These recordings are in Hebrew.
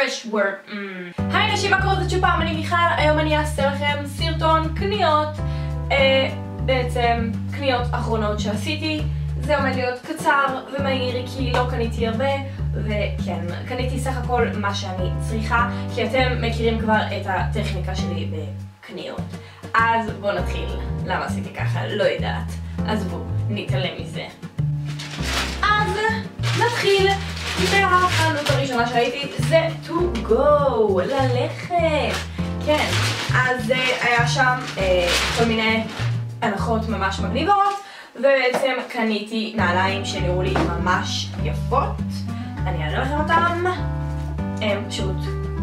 fresh word. היי נשים, מה קורה? זאת שפעם, אני מיכל. היום אני אעשה לכם סרטון קניות, בעצם קניות אחרונות שעשיתי. זה עומד להיות קצר ומהיר כי לא קניתי הרבה, וכן, קניתי סך הכל מה שאני צריכה, כי אתם מכירים כבר את הטכניקה שלי בקניות. אז בואו נתחיל. למה עשיתי ככה? לא יודעת. אז בואו נתעלם מזה. אז נתחיל. והחנות הראשונה שהייתי זה to go, ללכת. כן, אז היה שם כל מיני הנחות ממש מגניבות, ובעצם קניתי נעליים שנראו לי ממש יפות. אני אראה לכם אותם. הם פשוט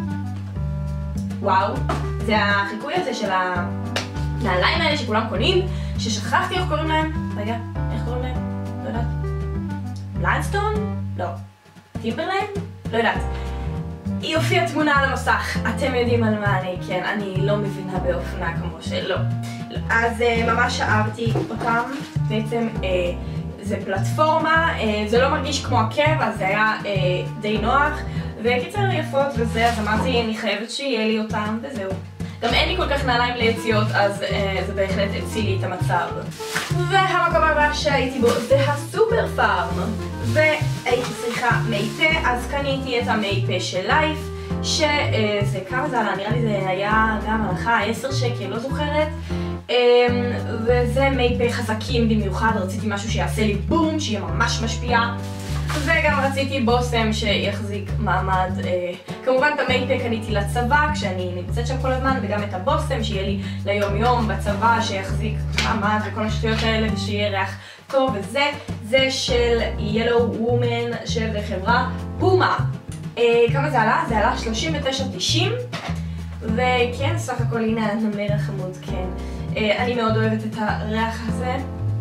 וואו. זה החיקוי הזה של הנעליים האלה שכולם קונים, ששכחתי איך קוראים להם. רגע, איך קוראים להם? לא יודעת. בליינסטון? לא. טימברליין? לא יודעת. היא הופיעה תמונה על המסך. אתם יודעים על מה אני, כן, אני לא מבינה באופנה כמו שלא. אז ממש אהבתי אותם. בעצם זה פלטפורמה, זה לא מרגיש כמו עקב, אז זה היה די נוח. וקיצר יפות וזה, אז אמרתי, אני חייבת שיהיה לי אותם, וזהו. גם אין לי כל כך נעליים ליציאות, אז זה בהחלט הציל לי את המצב. והמקום הבא שהייתי בו זה הסופר פארם. והייתי צריכה מי פה, אז קניתי את המי פה של לייף, שזה כמה זה עלה, נראה לי זה היה גם הנחה 10 שקל, לא זוכרת. וזה מי פה חזקים במיוחד, רציתי משהו שיעשה לי בום, שיהיה ממש משפיע. וגם רציתי בוסם שיחזיק מעמד. כמובן את המי פה קניתי לצבא כשאני נמצאת שם כל הזמן, וגם את הבוסם שיהיה לי ליום יום בצבא שיחזיק מעמד וכל השטויות האלה ושיהיה ריח טוב. וזה זה של Yellow Woman של חברה פומה. כמה זה עלה? זה עלה 39.90, וכן, סך הכל הנה הנמר החמוד, כן. אני מאוד אוהבת את הריח הזה.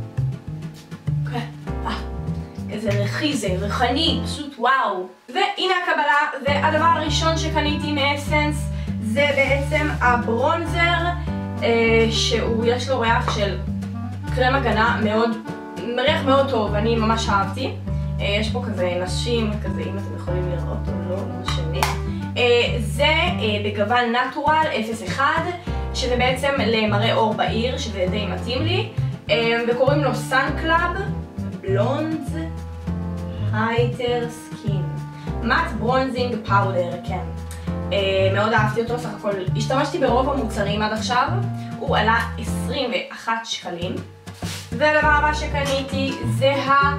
איזה רכיזה, ריחני, פשוט וואו. והנה הקבלה, והדבר הראשון שקניתי מאסנס זה בעצם הברונזר, יש לו ריח של קרם הגנה מאוד, ריח מאוד טוב, אני ממש אהבתי. יש פה כזה נשים, כזה אם אתם יכולים לראות או לא, לא משנה. זה בגוון נטורל 01, שזה בעצם למראה אור בעיר, שזה די מתאים לי, וקוראים לו סן קלאב בלונד הייטר סקין מאט ברונזינג פאודר. כן, מאוד אהבתי אותו. סך הכל השתמשתי ברוב המוצרים עד עכשיו. הוא עלה 21 שקלים. והדבר הבא שקניתי זה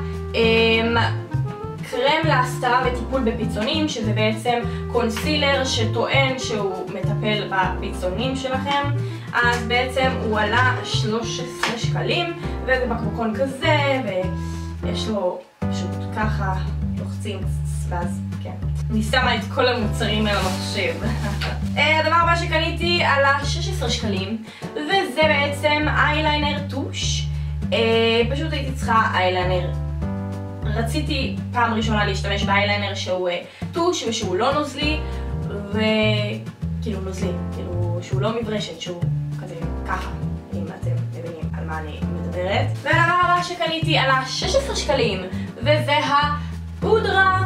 קרם להסתרה וטיפול בפיצונים, שזה בעצם קונסילר שטוען שהוא מטפל בפיצונים שלכם. אז בעצם הוא עלה 13 שקלים, וזה בקבוקון כזה, ויש לו פשוט ככה, לוחצים, ואז כן. אני שמה את כל המוצרים על המחשב. הדבר הבא שקניתי עלה 16 שקלים, וזה בעצם אייליינר טוש. פשוט הייתי צריכה אייליינר. רציתי פעם ראשונה להשתמש באייליינר שהוא טוש ושהוא לא נוזלי, וכאילו נוזלי, כאילו שהוא לא מברשת, שהוא כזה ככה, אם אתם מבינים על מה אני מדברת. והדבר הבא שקניתי עלה 16 שקלים, וזה הפודרה,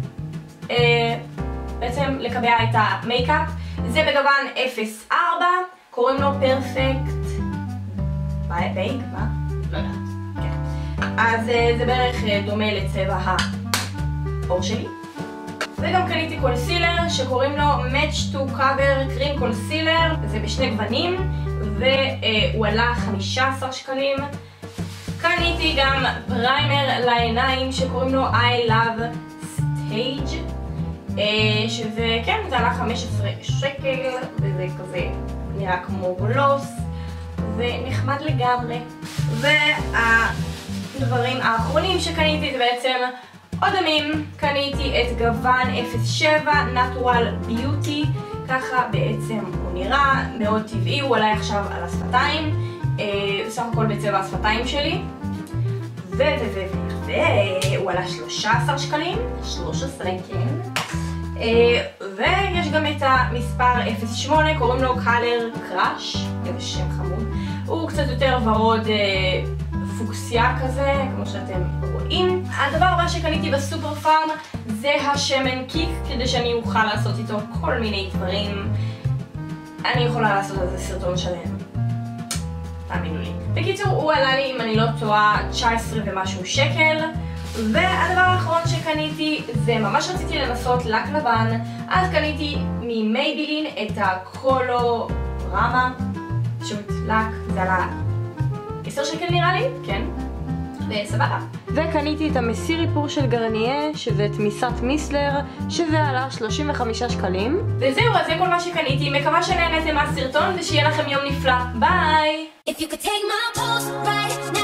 בעצם לקבע את המייקאפ. זה בגוון 04, קוראים לו פרפקט בייק, מה? לא יודעת. אז זה בערך דומה לצבע העור שלי. וגם קניתי קונסילר שקוראים לו Match to Cover Cream Concealer, זה בשני גוונים, והוא עלה 15 שקלים. קניתי גם פריימר לעיניים שקוראים לו I Love Stage, שזה כן, זה עלה 15 שקל, וזה כזה נראה כמו גלוס ונחמד לגמרי. הדברים האחרונים שקניתי זה בעצם אודמים. קניתי את גוון 07 Natural Beauty, ככה בעצם הוא נראה מאוד טבעי, הוא עלה עכשיו על השפתיים, סך הכל בצבע השפתיים שלי, והוא עלה 13 שקלים, 13 כן. ויש גם את המספר 08, קוראים לו Color Crush, איזה שם חמוד, הוא קצת יותר ורוד פוקסיה כזה, כמו שאתם רואים. הדבר הבא שקניתי בסופר פארם זה השמן קיק, כדי שאני אוכל לעשות איתו כל מיני דברים. אני יכולה לעשות על זה סרטון שלם. תאמינו לי. בקיצור, הוא עלה לי, אם אני לא טועה, 19 ומשהו שקל. והדבר האחרון שקניתי, זה ממש רציתי לנסות לק לבן, אז קניתי ממייבלין את הקולורמה, פשוט לק, זה עלה 10 שקל נראה לי, כן, וסבבה. וקניתי את המסיר איפור של גרניה, שזה תמיסת מיסלר, שזה עלה 35 שקלים. וזהו, אז זה כל מה שקניתי, מקווה שנהנתם מהסרטון ושיהיה לכם יום נפלא, ביי!